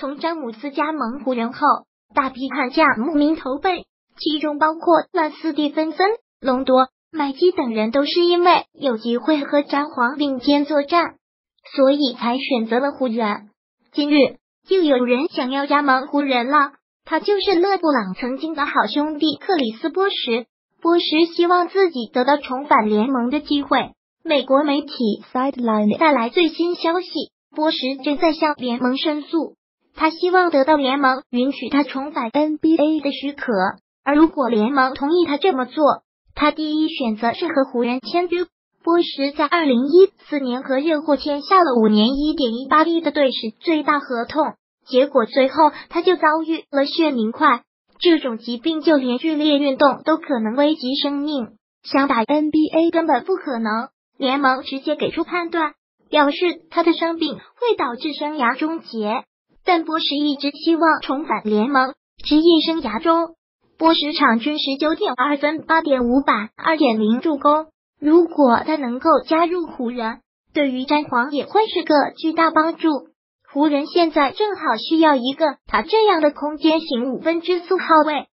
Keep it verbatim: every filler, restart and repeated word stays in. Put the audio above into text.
从詹姆斯加盟湖人后，大批悍将慕名投奔，其中包括兰斯蒂芬森、隆多、麦基等人，都是因为有机会和詹皇并肩作战，所以才选择了湖人。今日又有人想要加盟湖人了，他就是勒布朗曾经的好兄弟克里斯波什。波什希望自己得到重返联盟的机会。美国媒体 Sideline 带来最新消息，波什正在向联盟申诉，他希望得到联盟允许他重返 N B A 的许可，而如果联盟同意他这么做，他第一选择是和湖人签约。波什在二零一四年和热火签下了五年 一点一八亿的队史最大合同，结果最后他就遭遇了血凝块，这种疾病就连剧烈运动都可能危及生命，想打 N B A 根本不可能。联盟直接给出判断，表示他的伤病会导致生涯终结，但波什一直希望重返联盟。职业生涯中，波什场均 十九点二分、八点五板、二点零助攻。如果他能够加入湖人，对于詹皇也会是个巨大帮助。湖人现在正好需要一个他这样的空间型五分之四号位，